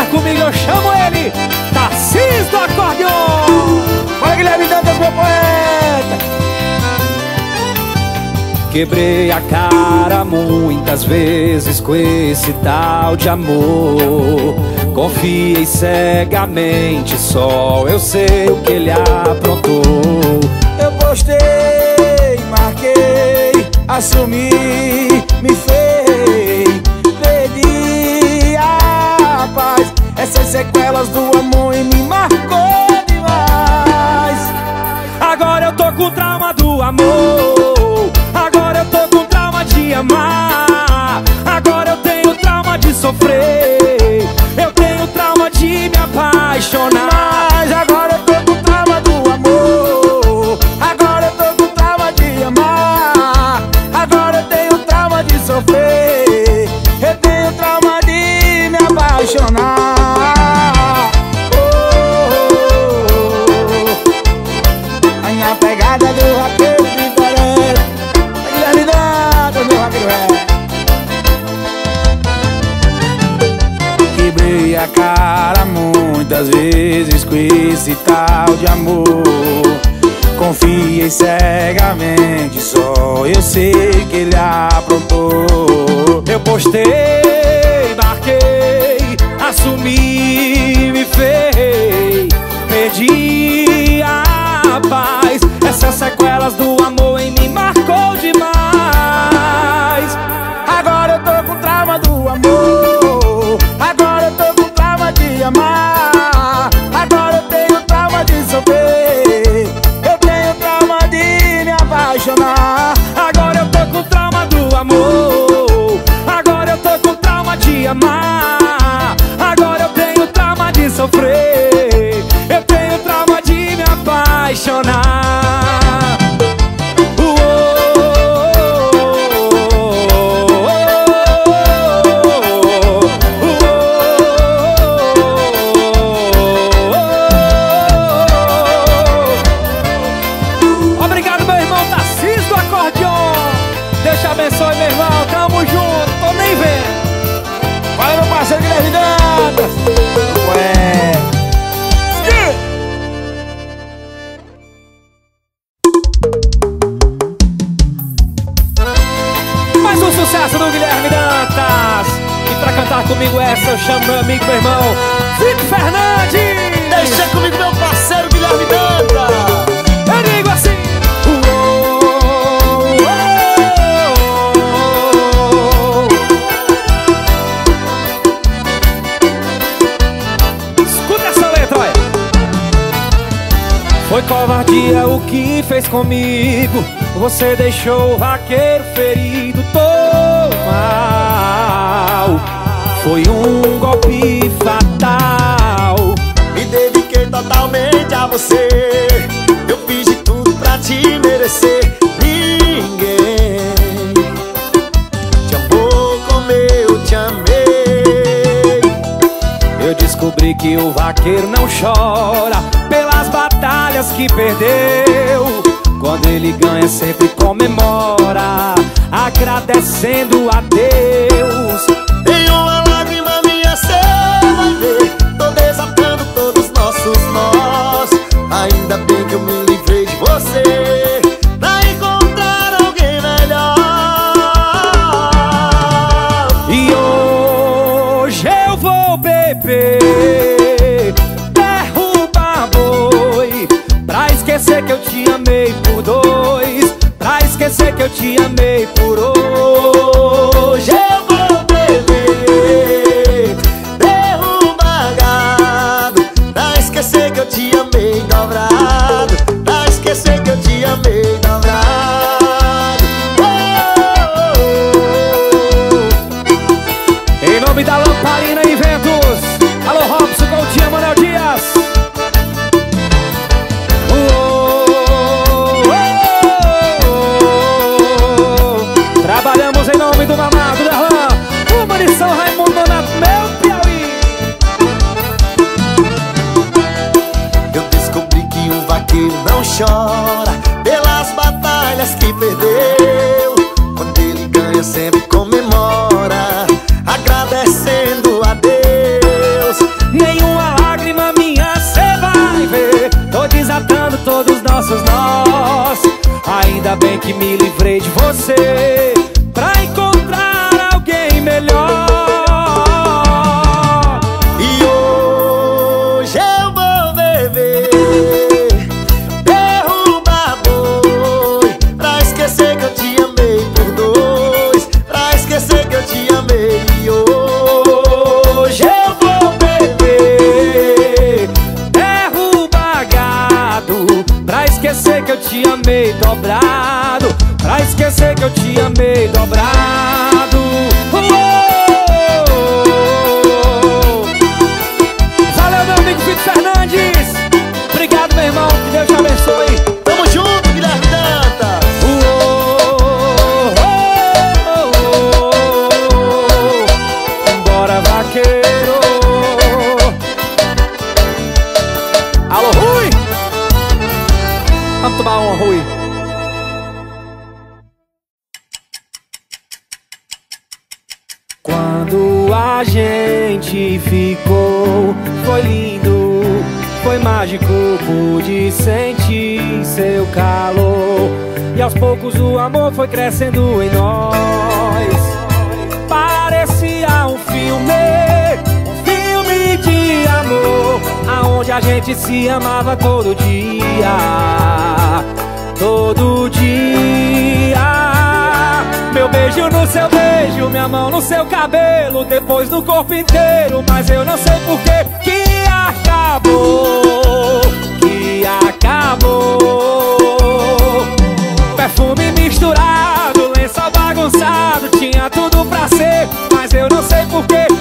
comigo, eu chamo ele, Tarcísio do Acordeon. Olha, Guilherme Dantas, meu poeta. Quebrei a cara muitas vezes com esse tal de amor. Confiei cegamente, só eu sei o que ele aprontou. Eu postei, marquei, assumi, me ferrei, perdi a paz. Essas sequelas do amor e me marcou demais. Agora eu tô com trauma do amor. Agora eu tô com trauma de amar. Agora eu tenho trauma de sofrer. Eu tenho trauma de me apaixonar. Mas agora eu tô com trauma do amor. Agora eu tô com trauma de amar. Agora eu tenho trauma de sofrer. Eu tenho trauma de me apaixonar. A minha pegada do rapeiro diferente. Guilherme Dantas, meu rapeiro é. Quebrei a cara muitas vezes com esse tal de amor. Confiei cegamente, só eu sei que ele aprontou. Eu postei, marquei, assumi, me ferrei, perdi a paz. Essas sequelas do amor em mim marcou demais. Agora eu tô com trauma do amor. Agora eu tô com trauma de amar. Agora eu tenho trauma de sofrer. Eu tenho trauma de me apaixonar. Agora eu tô com trauma do amor. Agora eu tô com trauma de amar. Agora eu tenho trauma de sofrer. Eu tenho trauma de me apaixonar. Obrigado, meu irmão Tarcísio do Acordeon. Deus te abençoe, meu irmão. Tamo junto, tô nem vendo. Vai, meu parceiro Guilherme Dantas. Ué. Mais um sucesso do Guilherme Dantas. E pra cantar comigo essa eu chamo meu amigo, meu irmão Fico Fernandes. Deixa comigo, meu parceiro Guilherme Dantas. Eu digo assim: escuta essa letra, olha. Foi covardia o que fez comigo. Você deixou o vaqueiro ferido, tô mal. Foi um golpe fatal. Me dediquei totalmente a você. Eu fiz de tudo pra te merecer. Ninguém te amou como eu te amei. Eu descobri que o vaqueiro não chora pelas batalhas que perdeu. Quando ele ganha sempre comemora, agradecendo a Deus. Tem uma lágrima minha, cê vai ver. Tô desatando todos os nossos nós. Ainda bem que eu me livrei de você pra encontrar alguém melhor. E hoje eu vou beber, derrubar boi, pra esquecer que eu te amei por dois, pra esquecer que eu te amei por hoje. Eu vou beber, derrubar gado, pra esquecer que eu te amei dobrado, pra esquecer que eu te amei dobrado. Em nome da Lamparina Eventos, alô Robson Coutinho, Manuel Dias. Trabalhamos em nome do Mamado Darlan, uma de São Raimundo Nonato, meu Piauí. Eu descobri que um vaqueiro não chora pelas batalhas que perdeu. Quando ele ganha sempre comemora, agradecendo a Deus. bem que me livrei de você pra encontrar alguém melhor. E hoje eu vou beber, derrubar boi, pra esquecer que eu te amei por dois, pra esquecer que eu te amei. E hoje eu vou beber, Derruba gado pra esquecer que eu te amei dobrado, pra esquecer que eu te amei dobrado. Valeu, meu amigo Vitor Fernandes. Obrigado, meu irmão, que Deus te abençoe. tamo junto, Guilherme Dantas. Bora, vaqueiro. Alô, Rui. Vamos tomar uma, Rui. Quando a gente ficou, foi lindo, foi mágico, pude sentir seu calor. E aos poucos o amor foi crescendo em nós. Parecia um filme de amor, aonde a gente se amava todo dia, todo dia. Meu beijo no seu beijo, minha mão no seu cabelo, depois no corpo inteiro, mas eu não sei por que acabou, que acabou. Perfume misturado, lençol bagunçado, tinha tudo pra ser, mas eu não sei por que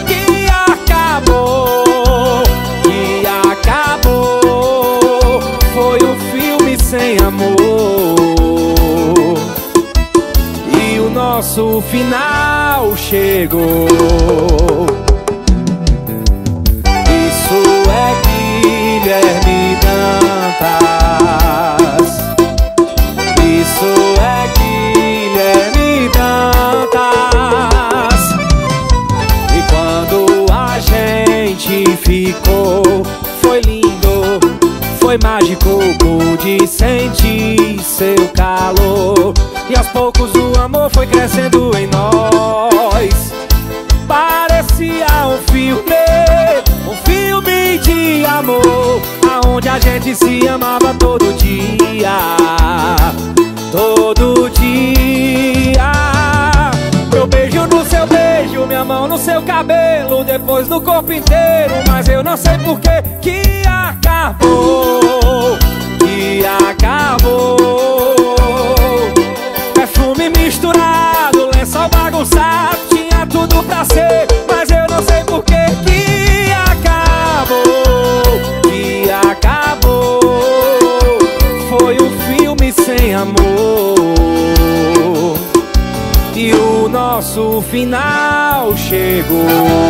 acabou, que acabou. Foi um filme sem amor. Nosso final chegou. Isso é Guilherme Dantas. Isso é Guilherme Dantas. E quando a gente ficou, foi lindo, foi mágico, pude sentir seu calor. E aos poucos o amor foi crescendo em nós. Parecia um filme de amor, aonde a gente se amava todo dia, todo dia. Meu beijo no seu beijo, minha mão no seu cabelo, depois no corpo inteiro, mas eu não sei por que acabou, que acabou. Perfume misturado, lençol bagunçado, tinha tudo pra ser, mas eu não sei por que acabou, que acabou. Foi um filme sem amor. E o nosso final chegou.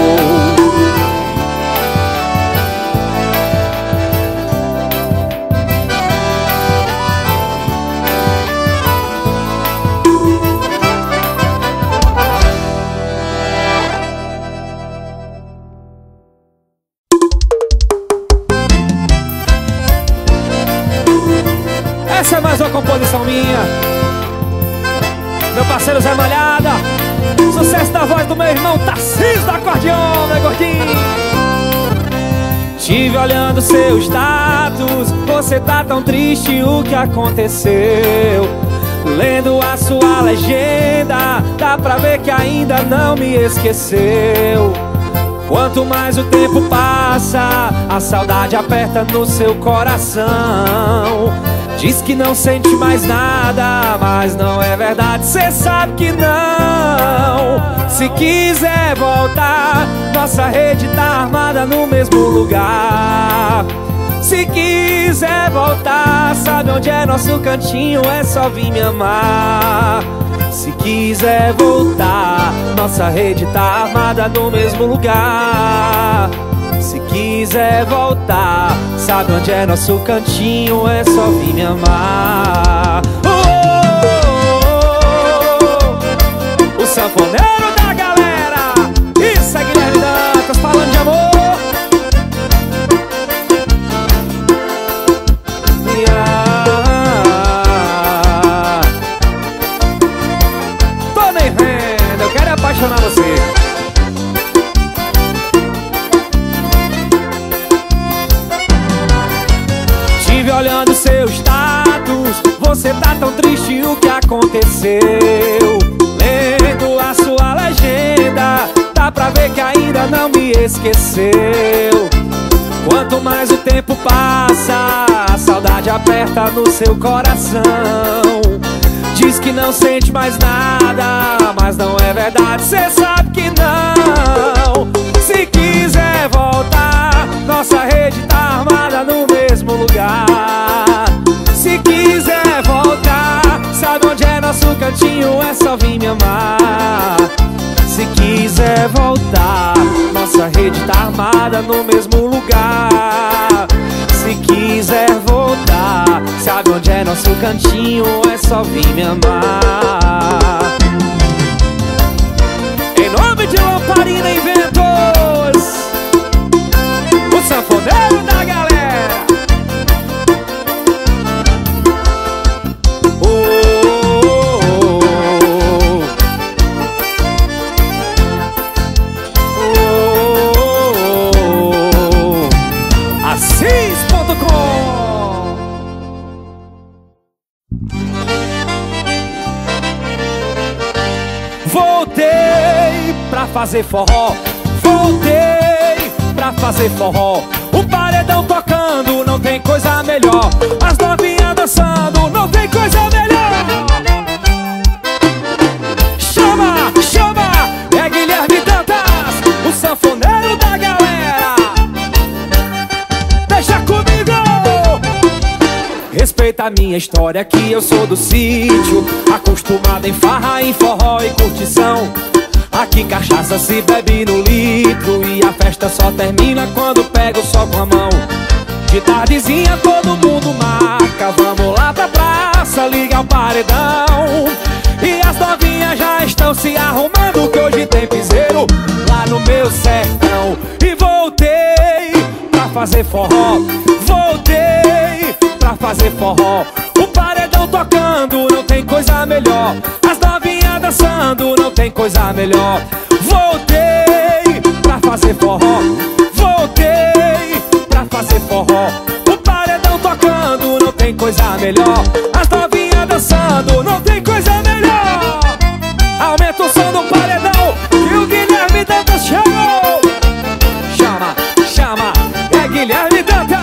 Essa é mais uma composição minha. Meu parceiro Zé Malhada. Sucesso da voz do meu irmão Tarcísio do acordeão, né, gordinho? Tive olhando seu status, você tá tão triste, o que aconteceu? Lendo a sua legenda, dá pra ver que ainda não me esqueceu. Quanto mais o tempo passa, a saudade aperta no seu coração. Diz que não sente mais nada, mas não é verdade, cê sabe que não. Se quiser voltar, nossa rede tá armada no mesmo lugar. Se quiser voltar, sabe onde é nosso cantinho, é só vir me amar. Se quiser voltar, nossa rede tá armada no mesmo lugar. Se quiser voltar, sabe onde é nosso cantinho, é só vir me amar. O sanfoneiro da galera, isso é Guilherme Dantas falando de amor. esqueceu. Lendo a sua legenda, dá pra ver que ainda não me esqueceu. Quanto mais o tempo passa, a saudade aperta no seu coração. Diz que não sente mais nada, mas não é verdade, cê sabe que não. Se quiser voltar, nossa rede tá armada no mesmo lugar. Se quiser voltar, sabe onde é nosso cantinho, é só vir me amar. Se quiser voltar, nossa rede tá armada no mesmo lugar. Se quiser voltar, sabe onde é nosso cantinho, é só vir me amar. Em nome de Lamparina Inventos, o sanfoneiro da galera. Voltei pra fazer forró, voltei pra fazer forró. O paredão tocando, não tem coisa melhor. As novinhas dançando, não tem coisa melhor. Chama, chama, é Guilherme Dantas, o sanfoneiro da galera. Deixa comigo. Respeita a minha história que eu sou do sítio, acostumado em farra, em forró e curtição. Aqui cachaça se bebe no litro e a festa só termina quando pega o sol com a mão. De tardezinha todo mundo marca, vamos lá pra praça, liga o paredão. E as novinhas já estão se arrumando que hoje tem piseiro lá no meu sertão. E voltei pra fazer forró, voltei pra fazer forró. O paredão tocando, não tem coisa melhor. As novinhas dançando, não tem coisa melhor. Voltei pra fazer forró, voltei pra fazer forró. O paredão tocando, não tem coisa melhor. As novinhas dançando, não tem coisa melhor. Aumenta o som do paredão e o Guilherme Dantas chegou. Chama, chama, é Guilherme Dantas.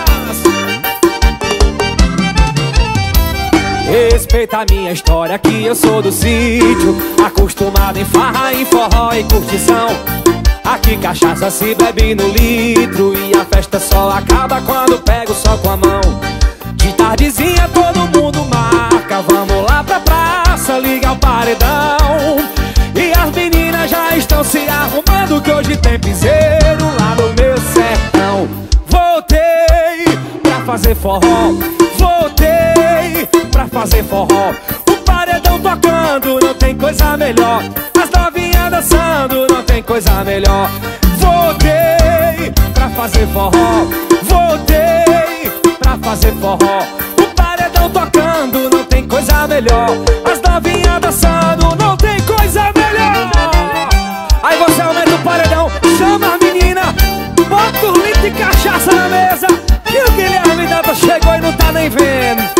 Respeita a minha história que eu sou do sítio, acostumado em farra, em forró e curtição. Aqui cachaça se bebe no litro e a festa só acaba quando pega o sol com a mão. De tardezinha todo mundo marca, vamos lá pra praça, liga o paredão. E as meninas já estão se arrumando que hoje tem piseiro lá no meu sertão. Voltei pra fazer forró, voltei pra fazer forró. O paredão tocando, não tem coisa melhor. As novinhas dançando, não tem coisa melhor. Voltei pra fazer forró, voltei pra fazer forró. O paredão tocando, não tem coisa melhor. As novinhas dançando, não tem coisa melhor. Aí você aumenta o paredão, chama a menina, bota o litro de cachaça na mesa, que o Guilherme Dantas chegou e não tá nem vendo.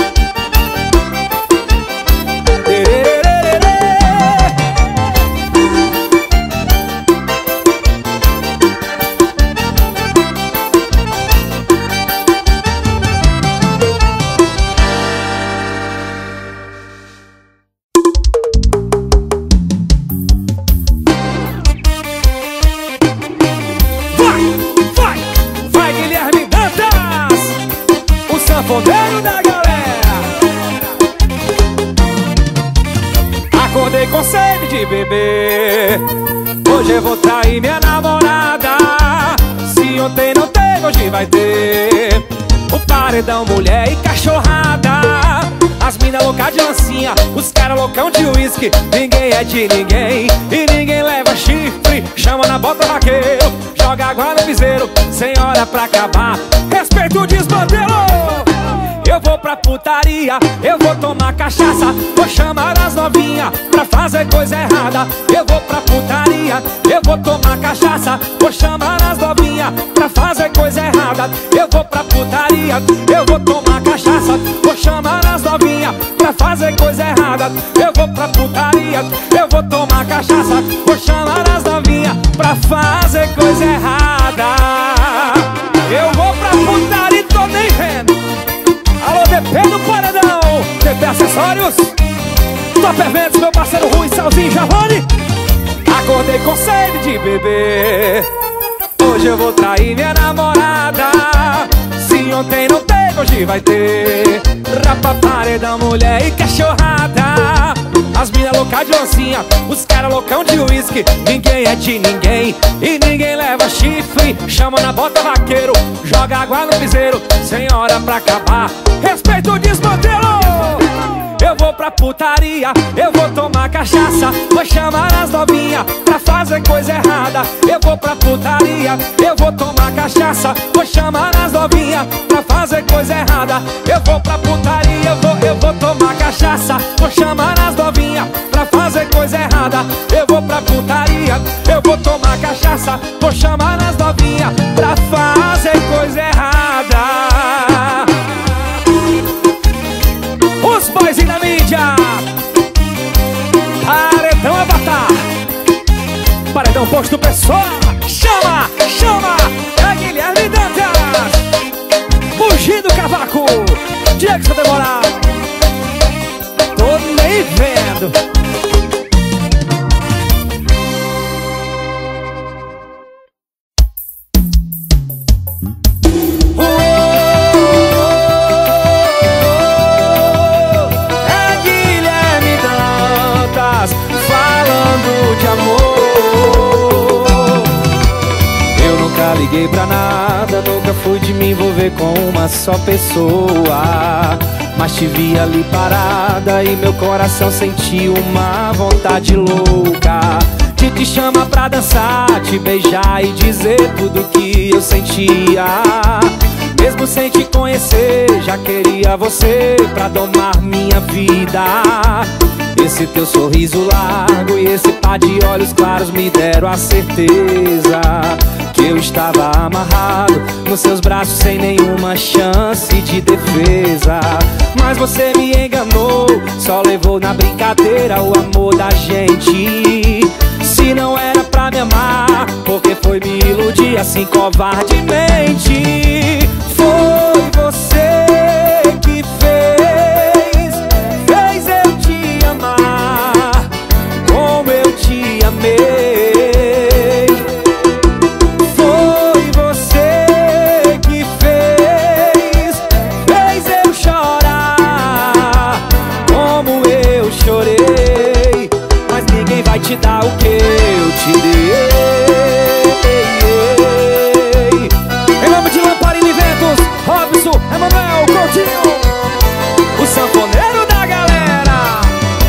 Vai Guilherme Dantas, o sanfoneiro da galera. Acordei com sede de beber, hoje eu vou trair minha namorada. Se ontem não teve, hoje vai ter. O paredão, mulher e cachorrada. As mina louca de lancinha, os cara loucão de uísque. Ninguém é de ninguém e ninguém leva chifre. Chama na bota vaqueiro, joga água no piseiro, sem hora pra acabar, respeito o desmantelo. Eu vou pra putaria, eu vou tomar cachaça, vou chamar as novinhas pra fazer coisa errada. Eu vou pra putaria, eu vou tomar cachaça, vou chamar as novinhas pra fazer coisa errada. Eu vou pra putaria, eu vou tomar cachaça, vou chamar as novinhas pra fazer coisa errada. Eu vou pra putaria, eu vou tomar cachaça, vou chamar as novinhas pra fazer coisa errada. Eu vou pra putaria e tô nem vendo. Alô, DP do Paredão, DP Acessórios, Top Eventos, meu parceiro Rui, Salzinho, Javone. Acordei com sede de beber, hoje eu vou trair minha namorada. Se ontem não teve, hoje vai ter. Rapa, paredão, mulher e cachorrada. As mina louca de oncinha, os cara loucão de uísque. Ninguém é de ninguém e ninguém leva chifre. Chama na bota vaqueiro, joga água no piseiro. Sem hora pra acabar, respeita o desmantelo. Eu vou pra putaria, eu vou tomar cachaça, vou chamar as novinhas pra fazer coisa errada. Eu vou pra putaria, eu vou tomar cachaça, vou chamar as novinhas pra fazer coisa errada. Eu vou pra putaria, eu vou tomar cachaça, vou chamar as novinhas pra fazer coisa errada. Eu vou pra putaria, eu vou tomar cachaça, vou chamar as novinhas pra fazer coisa errada. Os boys da mídia, Paredão Avatar, Paredão Posto Pessoa. Chama, chama, é Guilherme Dantas, Fugindo Cavaco, Diego Santa Moral. Tô nem vendo. Liguei pra nada, nunca fui de me envolver com uma só pessoa. Mas te vi ali parada e meu coração sentiu uma vontade louca de te chamar pra dançar, te beijar e dizer tudo que eu sentia. Mesmo sem te conhecer, já queria você pra domar minha vida. Esse teu sorriso largo e esse par de olhos claros me deram a certeza que eu estava amarrado nos seus braços sem nenhuma chance de defesa. Mas você me enganou, só levou na brincadeira o amor da gente. Se não era pra me amar, porque foi me iludir assim covardemente. Foi você que fez eu te amar como eu te amei. Foi você que fez eu chorar como eu chorei. Mas ninguém vai te dar o que eu te dei. Em nome de Lamparina Eventos, Robson, Emanuel, Coutinho, o sanfoneiro da galera.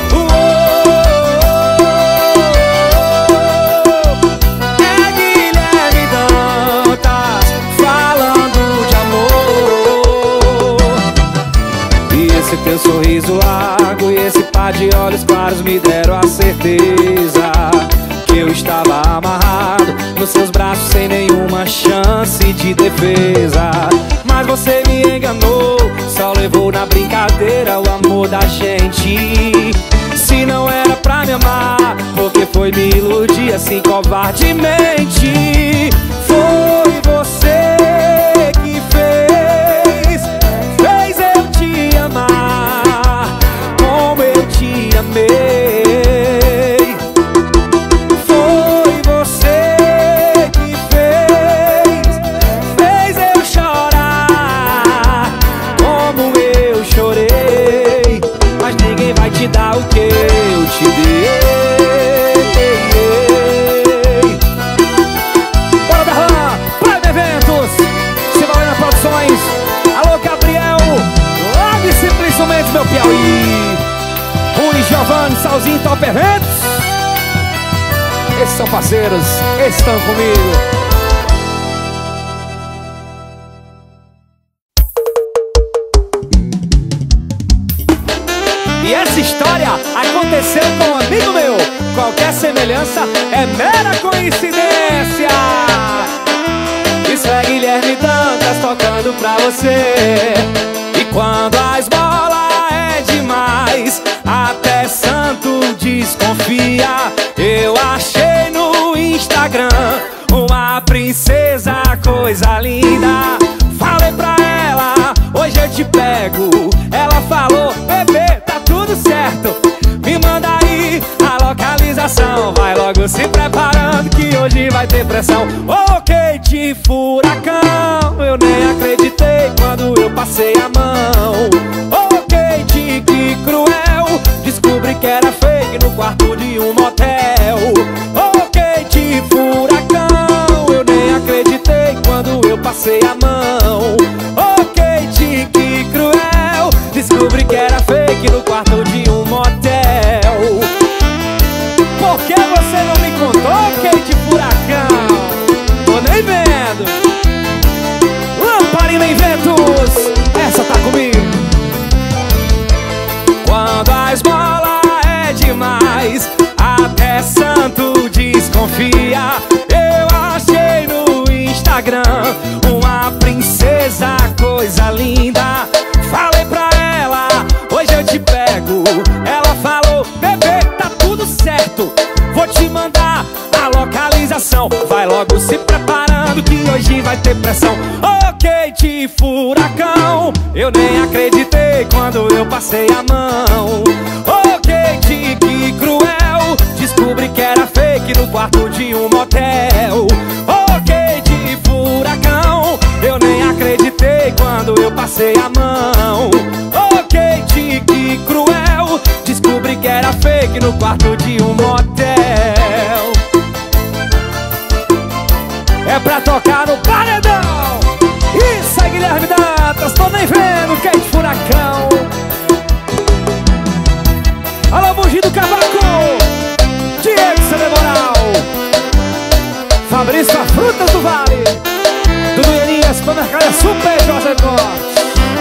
É Guilherme Dantas falando de amor. E esse teu sorriso largo e esse par de olhos claros me deram a certeza que eu estava amarrado nos seus braços sem nenhuma chance de defesa. Mas você me enganou, só levou na brincadeira o amor da gente. Se não era pra me amar, porque foi me iludir assim covardemente. Foi você que fez eu te amar como eu te amei. Foi você que fez eu chorar como eu chorei. Mas ninguém vai te dar o que eu te dei. Bora Darlan, Prime Eventos, Sivalena Produções. Alô Gabriel, lá de Simplesmente meu Piauí. Rui, Giovanni, Salzinho, Top Eventos. Esses são parceiros, estão comigo. história aconteceu com um amigo meu. Qualquer semelhança é mera coincidência. Isso é Guilherme Dantas tocando pra você. E quando a esmola é demais, até santo desconfia. Eu achei no Instagram uma princesa, coisa linda. Falei pra ela, hoje eu te pego. Ela falou, bebê, tá tudo certo. Me manda aí a localização. Vai logo se preparando que hoje vai ter pressão. Ok, de furacão, eu nem acreditei quando eu passei a mão. Ok, de que cruel, descobri que era fake no quarto de um motel. Ok, de furacão, eu nem acreditei quando eu passei a mão. Ok, de que cruel, descobri que era fake no quarto de um motel. Por que você não me contou, Kate Furacão? Tô nem vendo. Lamparina em ventos, essa tá comigo. Quando a esmola é demais, até santo desconfia. Eu achei no Instagram uma princesa, coisa linda. Falei pra ela, hoje eu te pego. Ela falou, bebê, tá tudo certo. Vou te mandar a localização. Vai logo se preparando que hoje vai ter pressão. Ok, de furacão, eu nem acreditei quando eu passei a mão. Ok, de que cruel, descobri que era fake no quarto de um motel. Ok, de furacão, eu nem acreditei quando eu passei a mão. Ok, de que cruel, descobri que era fake no quarto de um motel. É pra tocar no paredão. Isso é Guilherme Dantas, tô nem vendo, Kate Furacão. Alô, Mugido Cavaco, Diego Cerebral, Fabrício, a Frutas do Vale, Dudu Elias, Supermercado é Super José Corte.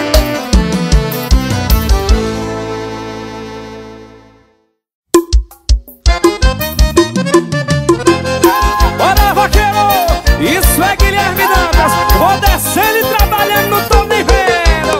Bora, vaqueiro! Isso é Guilherme Dantas. Vou descendo e trabalhando, não tô nem vendo.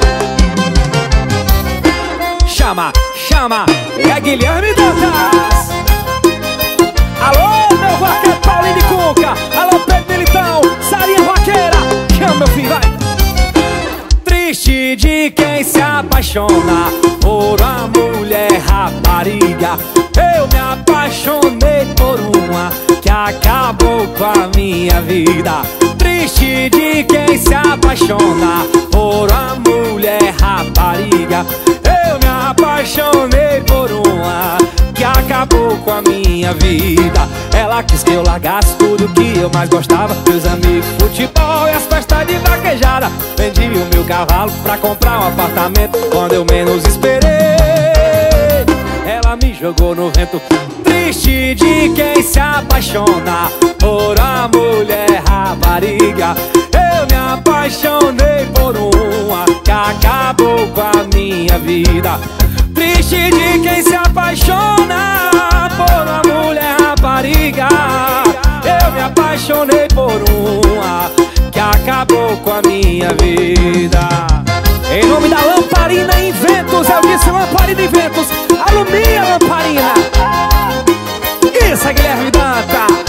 Chama, chama, é Guilherme Dantas. Alô, meu vaqueiro Paulinho de Cuca. Alô, Pedro Militão, Sarinha Vaqueira. Chama, meu filho, vai. Triste de quem se apaixona por uma mulher rapariga. Eu me apaixonei por uma que acabou com a minha vida. Triste de quem se apaixona por uma mulher rapariga. Eu me apaixonei por uma que acabou com a minha vida. Ela quis que eu largasse tudo que eu mais gostava, meus amigos, futebol e as festas de vaquejada. Vendi o meu cavalo pra comprar um apartamento quando eu menos esperei. Ela me jogou no vento. Triste de quem se apaixona por uma mulher rapariga. Eu me apaixonei por uma que acabou com a minha vida. Triste de quem se apaixona por uma mulher rapariga. Eu me apaixonei por uma que acabou com a minha vida. Em nome da Lamparina Inventos, eu disse Lamparina Inventos, alumia Lamparina. Isso é Guilherme Dantas.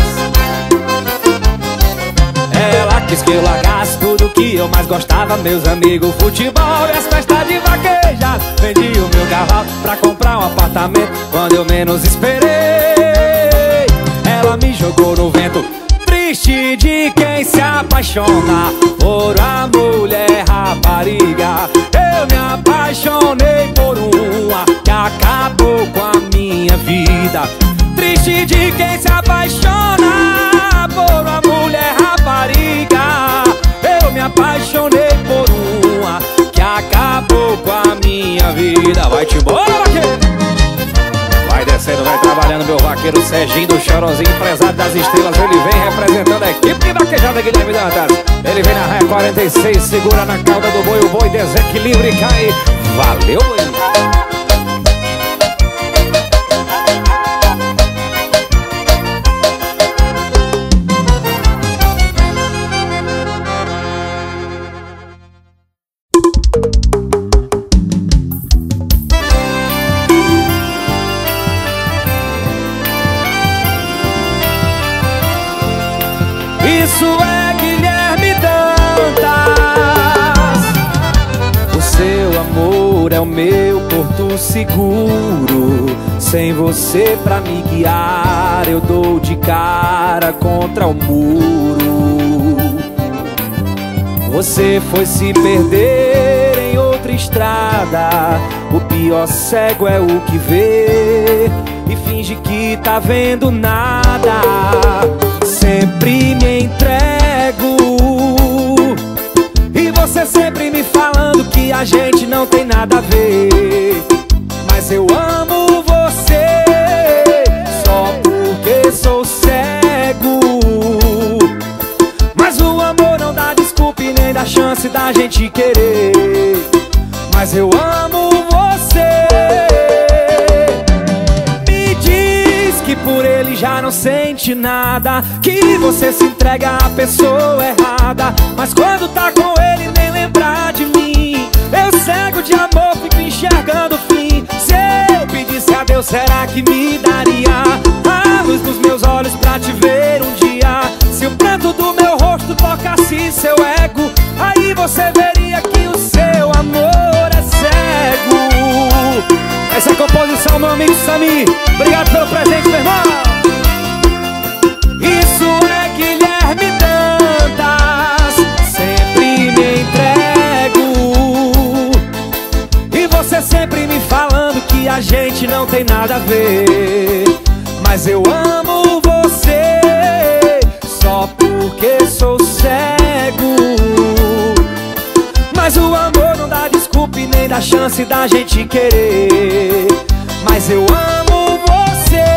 Ela quis que eu largasse tudo que eu mais gostava, meus amigos, futebol e as festas de vaquejada. Vendi o meu cavalo pra comprar um apartamento quando eu menos esperei. Ela me jogou no vento. Triste de quem se apaixona por uma mulher rapariga. Eu me apaixonei por uma que acabou com a minha vida. Triste de quem se apaixona por uma mulher rapariga. Eu me apaixonei por uma que acabou com a minha vida. Vai-te embora, vaqueiro! Vai descendo, vai trabalhando, meu vaqueiro Serginho do Chorozinho, empresário das estrelas. Ele vem representando a equipe de vaquejada Guilherme Dantas. Ele vem na raia 46, segura na cauda do boi, o boi desequilibra e cai. Valeu, boi! é o meu porto seguro. Sem você pra me guiar, eu dou de cara contra o muro. Você foi se perder em outra estrada. O pior cego é o que vê e finge que tá vendo nada. Sempre me entrego e você sempre me falando que a gente não tem nada a ver. Mas eu amo você só porque sou cego. Mas o amor não dá desculpa e nem dá chance da gente querer. Mas eu amo você. Me diz que por ele já não sente nada, que você se entrega à pessoa errada. Mas quando tá com ele nem lembrar de mim. Eu cego de amor, fico enxergando o fim. Se eu pedisse a Deus, será que me daria a luz dos meus olhos pra te ver um dia? Se o pranto do meu rosto tocasse seu ego, aí você veria que o seu amor é cego. Essa é a composição, meu amigo Sami. Obrigado pelo presente, meu irmão. Isso é Guilherme Dantas. Sempre me entrego e você sempre me falando que a gente não tem nada a ver. Mas eu amo você só porque sou cego. Mas o amor não dá desculpa e nem dá chance da gente querer. Mas eu amo você.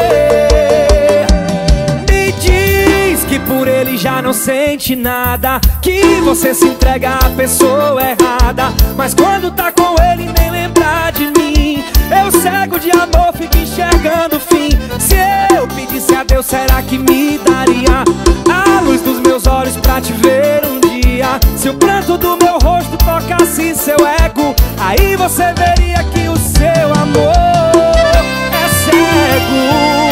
Me diz que por ele já não sente nada, que você se entrega à pessoa errada. Mas quando tá com ele nem lembrar de mim. Eu cego de amor, fico enxergando o fim. Se eu pedisse a Deus, será que me daria a luz dos meus olhos pra te ver um dia? Se o pranto do meu rosto tocasse seu ego, aí você veria que o seu amor é cego.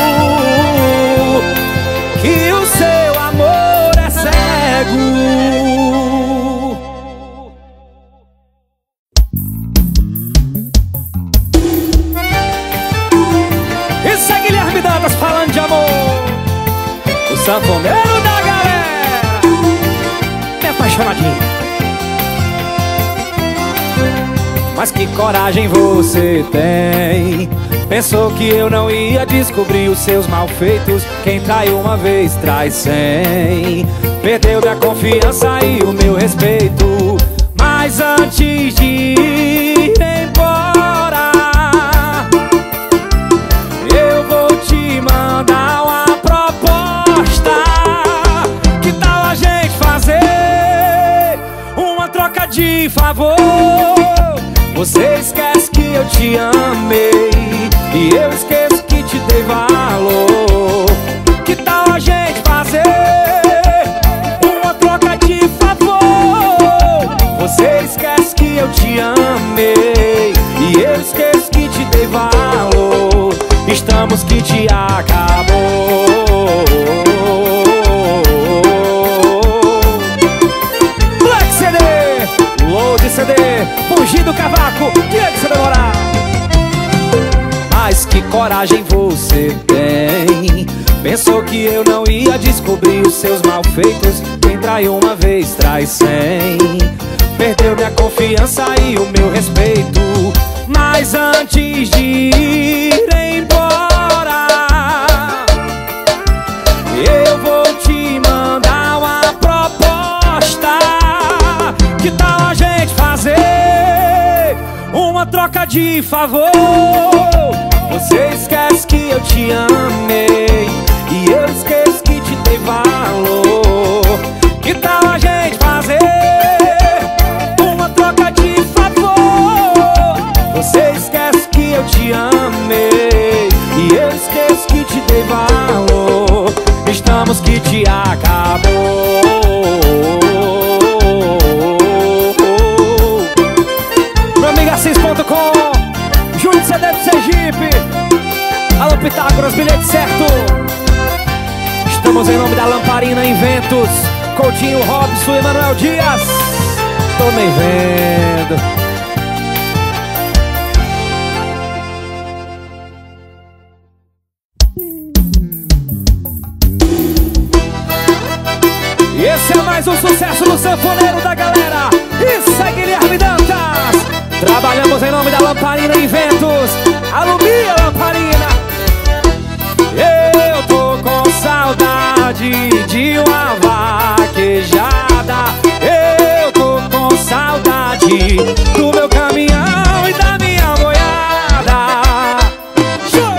Que o seu amor é cego. Isso é Guilherme Dantas falando de amor, o sanfoneiro da galera, me apaixonadinho. Mas que coragem você tem. Pensou que eu não ia descobrir os seus malfeitos. Quem trai uma vez, trai 100. Perdeu minha confiança e o meu respeito. Mas antes de ir embora, eu vou te mandar uma proposta. Que tal a gente fazer uma troca de favor? Você esquece que eu te amei e eu esqueço que te dei valor. Que tal a gente fazer uma troca de favor? Você esquece que eu te amei e eu esqueço que te dei valor. Estamos que te acabou. Black CD, Load CD, fugir do cavaco, tinha que se demorar. Mas que coragem você tem. Pensou que eu não ia descobrir os seus malfeitos. Quem trai uma vez, trai 100. Perdeu minha confiança e o meu respeito. Mas antes de ir embora, eu vou te mandar uma proposta. Que tal a gente fazer uma troca de favor? Você esquece que eu te amei e eu esqueço que te dei valor. Que tal a gente fazer uma troca de favor? Você esquece que eu te amei e eu esqueço que te dei valor. Estamos que te acabou. Meu amigo Assis.com, Júlio CD do Sergipe. Alô Pitágoras, bilhete certo. Estamos em nome da Lamparina Inventos, Coutinho Robson e Manuel Dias. Tô nem vendo. Esse é mais um sucesso do sanfoneiro da galera. Isso é Guilherme Dantas. Trabalhamos em nome da Lamparina Eventos. Alumia Lamparina. Eu tô com saudade de uma vaquejada. Eu tô com saudade do meu caminhão e da minha boiada. Show!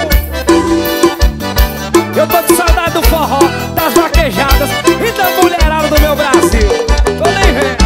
Eu tô com saudade do forró, das vaquejadas e da mulherada do meu Brasil. Tô nem vendo.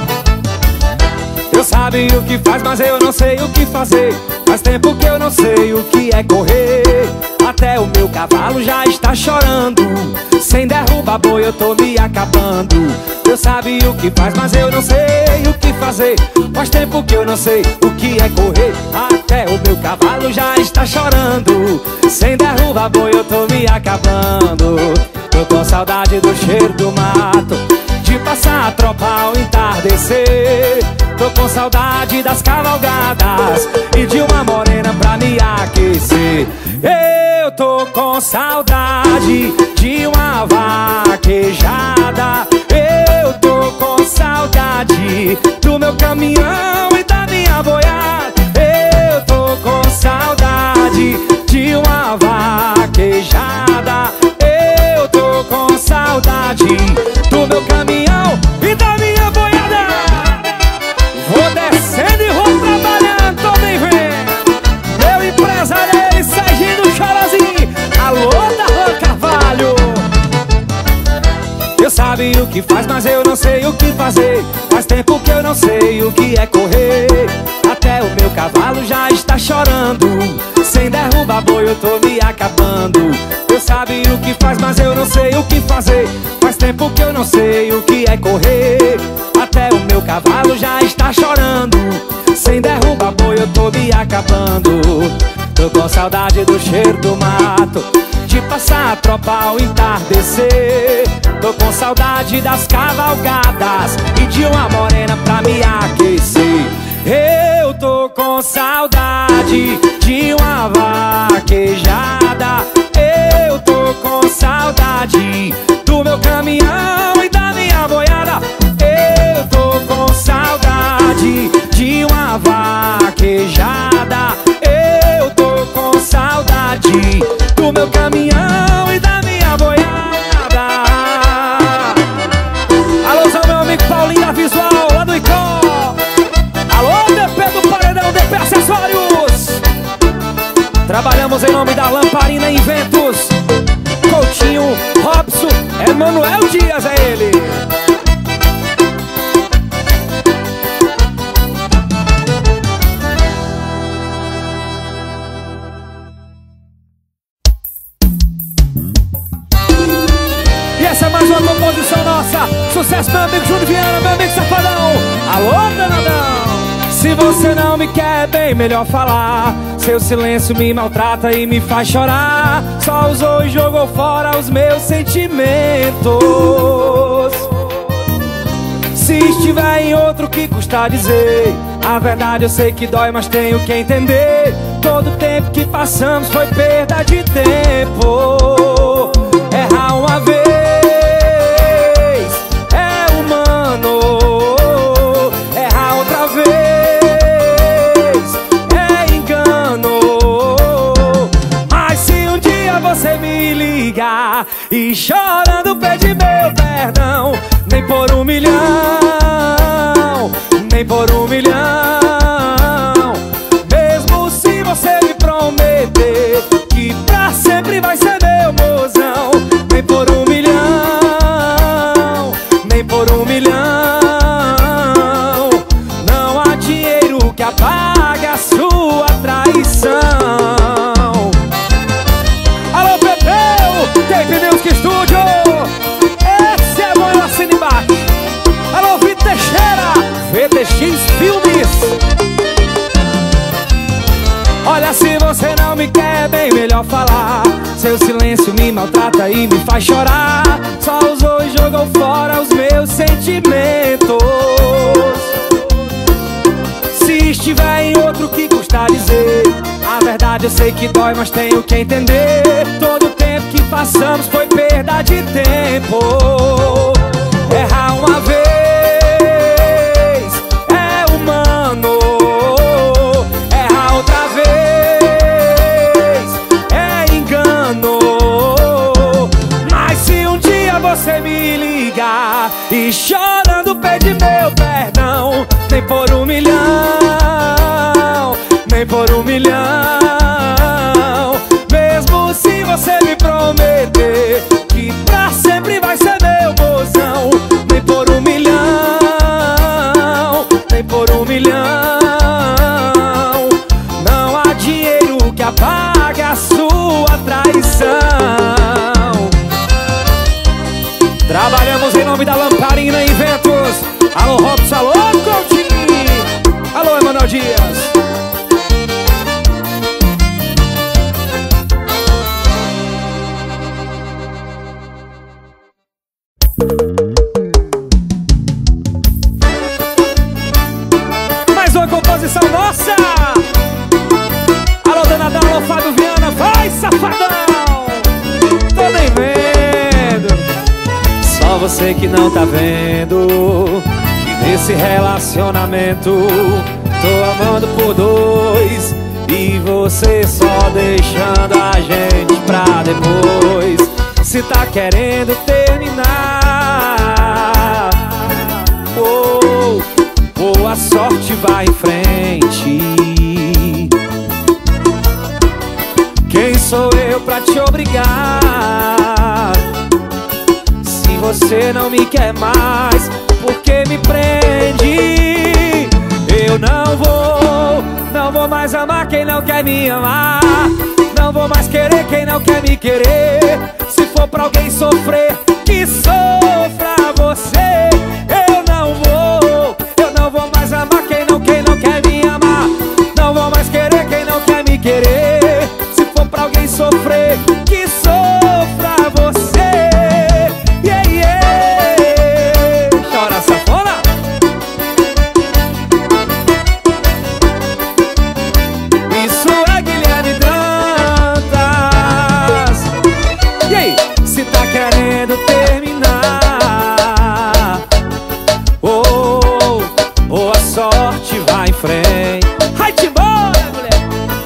Eu sabe o que faz, mas eu não sei o que fazer. Faz tempo que eu não sei o que é correr. Até o meu cavalo já está chorando. Sem derrubar boi eu tô me acabando. Eu sabe o que faz, mas eu não sei o que fazer. Faz tempo que eu não sei o que é correr. Até o meu cavalo já está chorando. Sem derrubar boi eu tô me acabando. Tô com saudade do cheiro do mato, de passar a tropa ao entardecer. Tô com saudade das cavalgadas e de uma morena pra me aquecer. Eu tô com saudade de uma vaquejada. Eu tô com saudade do meu caminhão e da minha boiada. Eu tô com saudade de uma vaquejada. Eu tô com saudade do meu caminhão e da minha boiada. Vou descendo e vou trabalhando, tô bem vendo. Meu empresário é Serginho do Chorozinho. Alô, Darlan Carvalho. Eu sabe o que faz, mas eu não sei o que fazer. Faz tempo que eu não sei o que é correr. Até o meu cavalo já está chorando. Sem derrubar boi eu tô me acabando. Eu sabe o que faz, mas eu não sei o que fazer. Faz tempo que eu não sei o que é correr. Até o meu cavalo já está chorando. Sem derrubar boi eu tô me acabando. Tô com saudade do cheiro do mato, de passar a tropa ao entardecer. Tô com saudade das cavalgadas e de uma morena pra me aquecer. Eu tô com saudade de uma vaquejada. Eu tô com saudade do meu caminhão e da minha boiada. Eu tô com saudade de uma vaquejada. Eu tô com saudade do meu caminhão e da minha boiada. Alôzão, meu amigo Paulinho da Visual, lá do Icó. Alô, DP do Paredão, DP Acessórios. Trabalhamos em nome da Lamparina Eventos. Coutinho, Robson, Emanuel Dias, é ele. E essa é mais uma composição nossa. Sucesso, meu amigo Júnior Viana, meu amigo Safadão. Alô, danadão. Se você não me quer, bem melhor falar. Seu silêncio me maltrata e me faz chorar. Só usou e jogou fora os meus sentimentos. Se estiver em outro, que custa dizer? A verdade eu sei que dói, mas tenho que entender. Todo o tempo que passamos foi perda de tempo. Errar uma vez é humano. Errar outra vez é engano. Mas se um dia você me ligar e chorando pedir meu perdão, nem por 1 milhão, nem por 1 milhão. Mesmo se você me prometer que pra sempre vai ser meu mozão, nem por 1 milhão, nem por 1 milhão. Não há dinheiro que apague a sua traição. Alô, Pepeu, Tape Music Studio. Esse é bom, eu assino embaixo. Alô, Vitor Teixeira, VTX Filmes. Olha, se você não me quer, bem melhor falar. Seu silêncio me maltrata e me faz chorar. Só usou e jogou fora os meus sentimentos. Se estiver em outro, que custa dizer? A verdade eu sei que dói, mas tenho que entender. Todo o tempo que passamos foi perda de tempo. Errar você me ligar e chorando pedir meu perdão. Nem por 1 milhão, nem por 1 milhão. Mesmo se você me prometer que pra sempre vai ser meu mozão. Nem por 1 milhão, nem por 1 milhão. Não há dinheiro que apague a sua traição. Trabalhamos em nome da Lamparina Eventos. Alô, Robson, alô, Coutinho. Alô, Emanuel Dias. Mais uma composição nossa. Alô, Danadão, alô, Fábio Viana. Vai, safadão. Tô nem vendo. Só você que não tá vendo que nesse relacionamento tô amando por 2 e você só deixando a gente pra depois. Se tá querendo terminar, boa sorte, vai em frente. Quem sou eu pra te obrigar? Se você não me quer mais, por que me prende? Eu não vou mais amar quem não quer me amar. Não vou mais querer quem não quer me querer. Se for pra alguém sofrer, que sofra você. Eu não vou mais amar quem não quer me amar. Não vou mais querer quem não quer me querer. Se for pra alguém sofrer, que sofra você. Yeah, yeah. Chora, safona. Isso é Guilherme Dantas. E aí, se tá querendo terminar, boa sorte, vai em frente. Vai-te embora, mulher.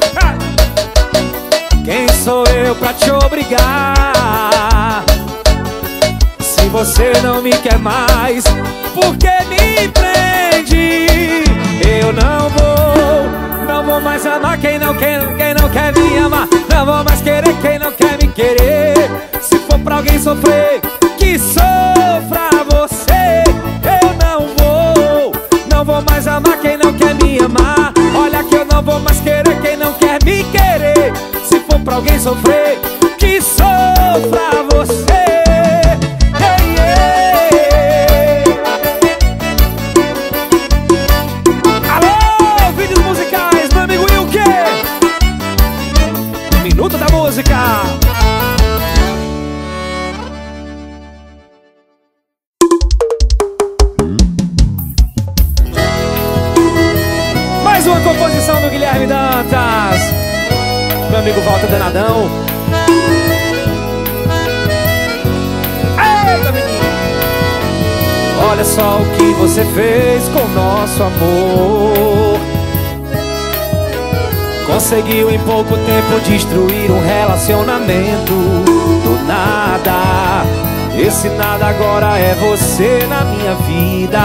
Quem sou eu pra te obrigar? Se você não me quer mais, por que me prende? Eu não vou mais amar quem não quer me amar. Não vou mais querer quem não quer me querer. Se for pra alguém sofrer, que sofra você. Eu não vou mais amar quem não quer me amar. Olha que eu não vou mais querer quem não quer me querer. Se for pra alguém sofrer, que sofra você. Minuto da música. Mais uma composição do Guilherme Dantas. Meu amigo Walter Danadão. Eita, menino. Olha só o que você fez com nosso amor. Conseguiu em pouco tempo destruir um relacionamento do nada. Esse nada agora é você na minha vida.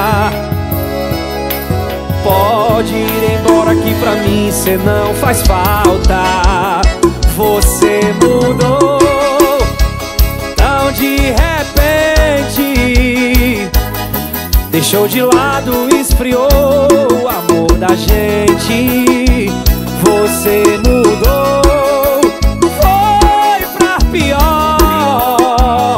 Pode ir embora que pra mim cê não faz falta. Você mudou tão de repente. Deixou de lado, esfriou o amor da gente. Você mudou, foi pra pior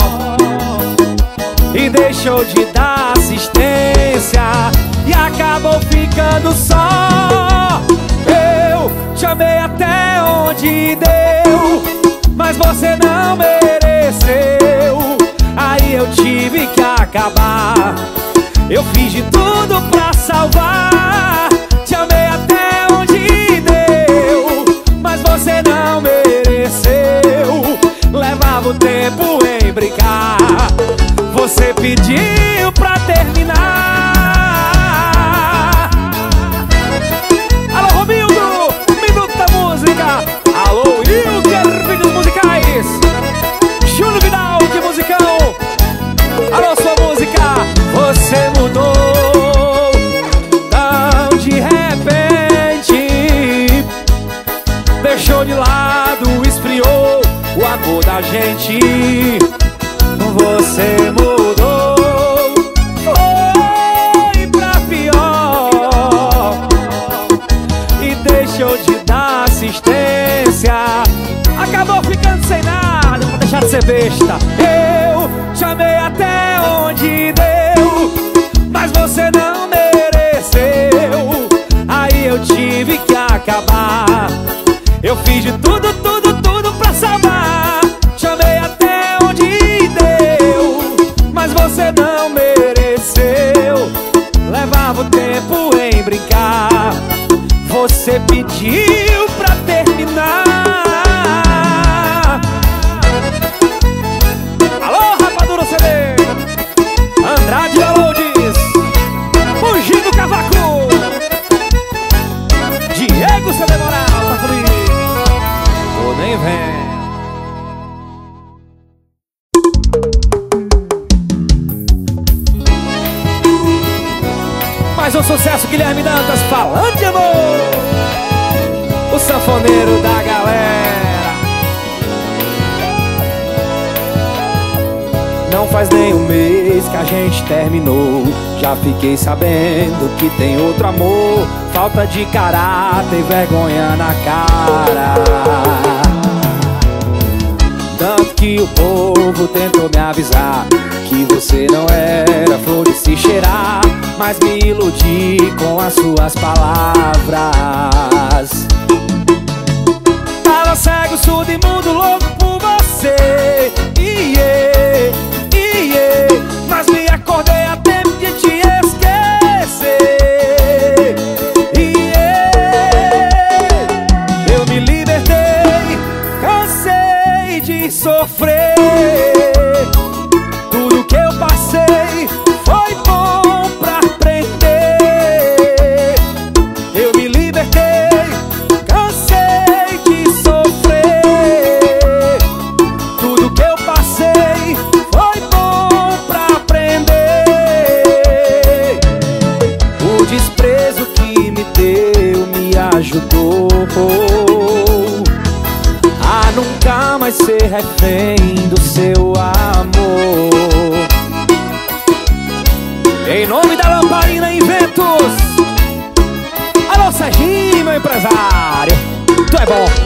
e deixou de dar assistência e acabou ficando só. Eu te amei até onde deu, mas você não mereceu. Aí eu tive que acabar. Eu fiz de tudo pra salvar. Te amei até onde deu, mas você não mereceu. Levava o tempo em brincar. Você pediu pra terminar. Alô, Romildo, Minuto da Música. Alô, Wilker, vídeos musicais. Júlio Vidal, que musicão. tempo da gente você mudou, foi pra pior e deixou de dar assistência. Acabou ficando sem nada pra deixar de ser besta. Eu chamei até onde deu, mas você não mereceu. Aí eu tive que acabar. Eu fiz de tudo, tudo, tudo pra salvar. Chamei até onde deu, mas você não mereceu. Levava o tempo em brincar, você pediu pra terminar. Alô, Rapadura CD, Andrade Alodes, Fugindo Cavaco, Diego CD Moral, tá comigo, ou nem vem. Mais um sucesso, Guilherme Dantas, Falando de Amor, o sanfoneiro da galera. Não faz nem um mês que a gente terminou, já fiquei sabendo que tem outro amor. Falta de caráter e vergonha na cara. Tanto que o povo tentou me avisar que você não era flor de se cheirar, mas me iludi com as suas palavras. Tava cego, surdo e mudo, louco por você, mas me acordei a tempo de te esquecer. Eu me libertei, cansei de sofrer. Tudo que eu passei foi bom pra aprender. Eu me libertei, cansei de sofrer. Tudo que eu passei foi bom pra aprender. O desprezo que me deu me ajudou a nunca mais ser refém do seu amor. Em nome da Lamparina Inventos, alô Serginho, meu empresário, tu é bom.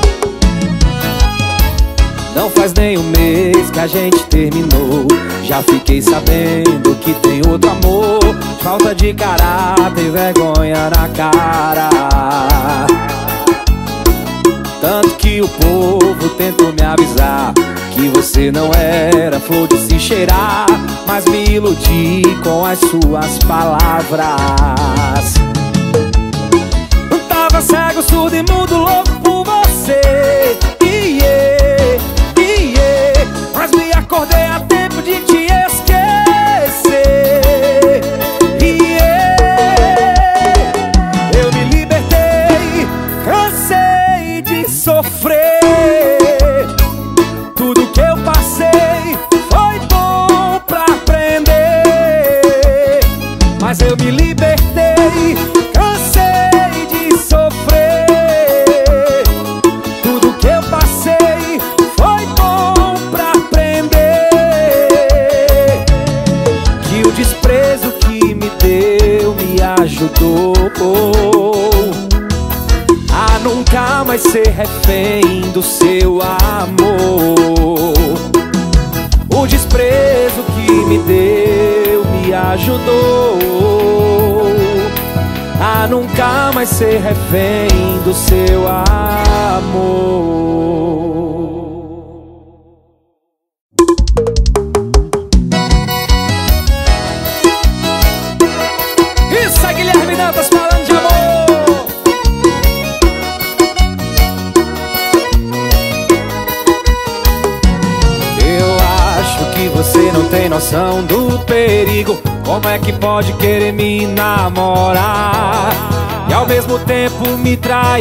Não faz nem um mês que a gente terminou, já fiquei sabendo que tem outro amor. Falta de caráter e vergonha na cara. Tanto que o povo tentou me avisar que você não era flor de se cheirar, mas me iludi com as suas palavras. Tava cego, surdo e mudo, louco por você, mas me acordei a tempo de te esquecer. Eu me libertei, cansei de sofrer. Tudo que eu passei foi bom pra aprender. Mas eu me libertei, cansei de sofrer. Tudo que eu passei foi bom pra aprender. Que o desprezo que me deu me ajudou a nunca mais ser refém do seu amor. O desprezo que me deu me ajudou a nunca mais ser refém do seu amor. Isso é Guilherme Dantas falando de amor. Eu acho que você não tem noção do perigo. Como é que pode querer me namorar e ao mesmo tempo me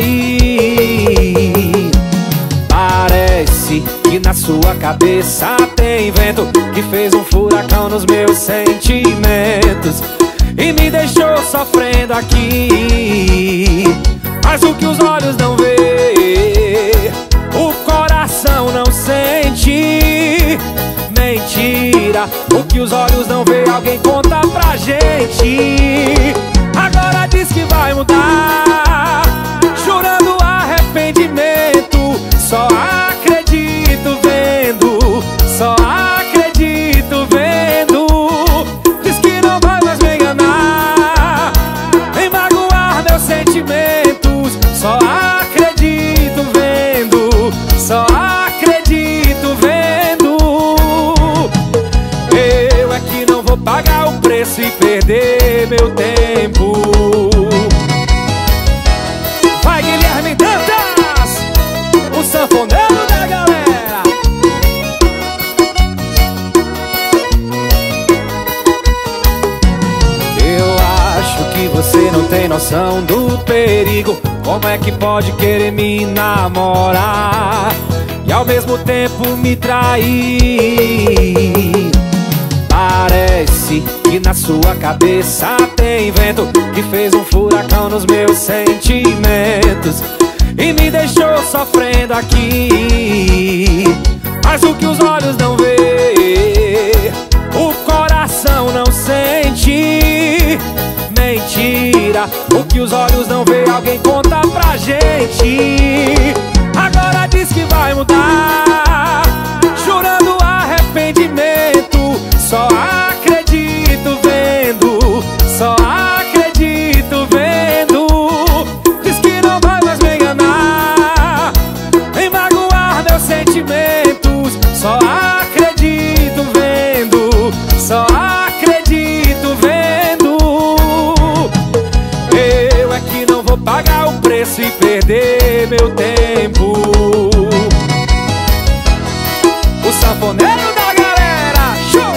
trair? Parece que na sua cabeça tem vento que fez um furacão nos meus sentimentos e me deixou sofrendo aqui. Mas o que os olhos não vê, o coração não sente. sente. Mentira, o que os olhos não vê, alguém conta pra gente. Agora diz que vai mudar, chorando arrependimento. Só acredito vendo, só acredito vendo. Diz que não vai mais me enganar, nem magoar meus sentimentos. Só acredito vendo, só acredito vendo. Eu é que não vou pagar o preço e perder meu tempo. Vai, Guilherme Dantas, o sanfoneiro da galera. Eu acho que você não tem noção do perigo. Como é que pode querer me namorar e ao mesmo tempo me trair? Parece que na sua cabeça tem vento que fez um furacão nos meus sentimentos e me deixou sofrendo aqui. Mas o que os olhos não vê, o coração não sente. Mentira, o que os olhos não vê, alguém conta pra gente. Agora diz que vai mudar, chorando arrependimento. Só acredito vendo, só acredito vendo. Diz que não vai mais me enganar, nem magoar meus sentimentos. Só acredito vendo, só acredito vendo. Eu é que não vou pagar o preço e perder meu tempo. O sanfoneiro da galera, show!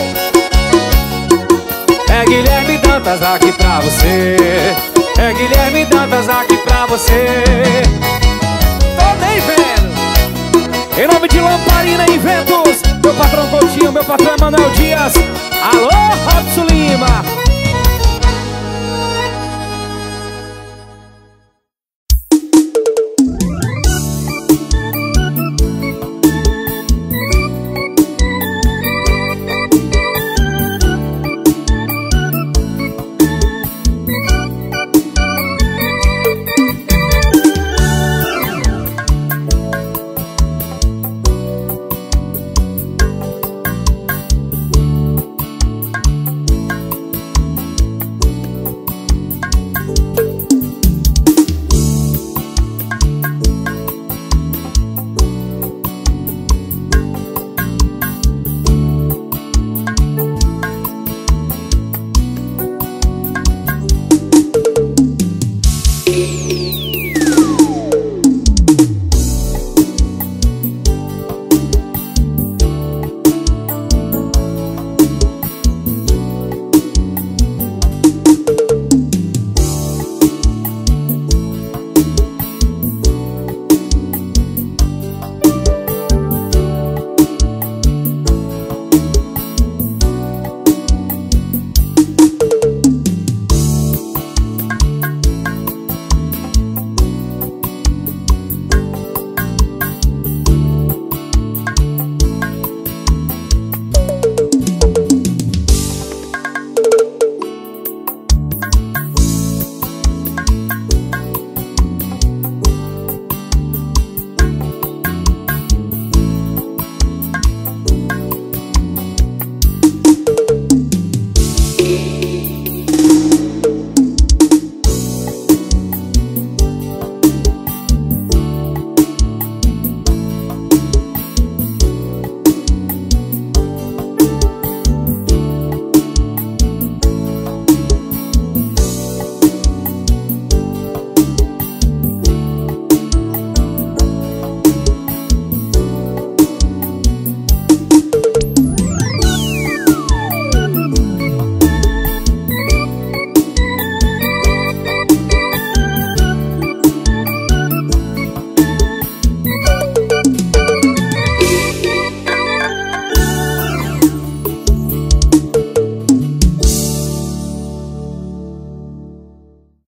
É Guilherme Dantas aqui pra você, é Guilherme Dantas aqui pra você. Tô nem vendo. Em nome de Lamparina Invento